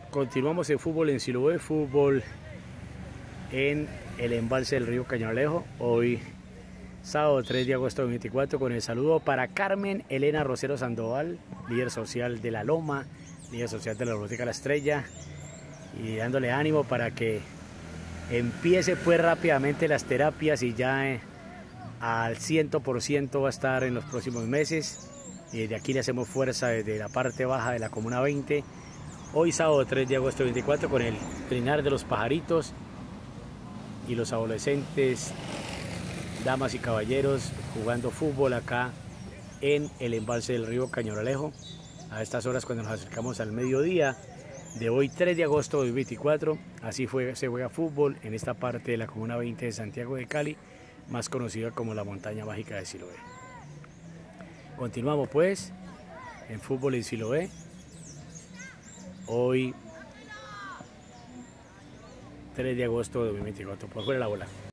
Continuamos el fútbol en Siloé, fútbol en el embalse del río Cañonalejo. Hoy, sábado 3 de agosto de 2024, con el saludo para Carmen Elena Rosero Sandoval, líder social de La Loma, líder social de la Biblioteca La Estrella, y dándole ánimo para que empiece pues rápidamente las terapias y ya al 100% va a estar en los próximos meses. Y desde aquí le hacemos fuerza desde la parte baja de la Comuna 20. Hoy sábado 3 de agosto de 2024, con el trinar de los pajaritos y los adolescentes, damas y caballeros, jugando fútbol acá en el embalse del río Cañonalejo. A estas horas, cuando nos acercamos al mediodía de hoy 3 de agosto de 2024, así se juega fútbol en esta parte de la Comuna 20 de Santiago de Cali, más conocida como la Montaña Mágica de Siloé. Continuamos pues en fútbol en Siloé. Hoy 3 de agosto de 2024, por fuera la bola.